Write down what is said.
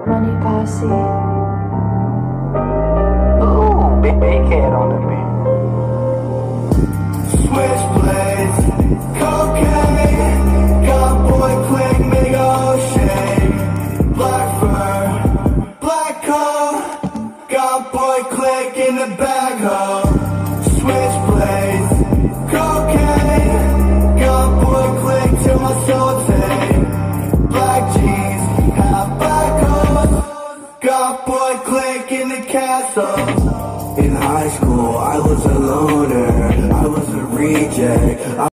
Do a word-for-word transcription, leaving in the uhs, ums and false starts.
Money Posse. Ooh, big big head on the beat. Switchblades, cocaine, got boy click, make all shake. Black fur, black coat, got boy click in the bag hoe. Switchblades, cocaine, got boy click till my soul take. Black jeans, half black coat, got boy click in the castle. In high school, I was a loner, I was a reject.